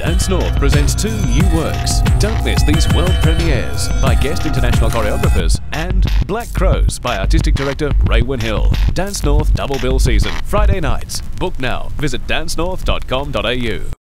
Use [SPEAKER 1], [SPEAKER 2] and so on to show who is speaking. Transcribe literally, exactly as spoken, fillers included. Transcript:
[SPEAKER 1] Dancenorth presents two new works. Don't miss these world premieres by guest international choreographers and Black Crows by artistic director Raywin Hill. Dancenorth double bill season, Friday nights. Book now. Visit dancenorth dot com dot a u.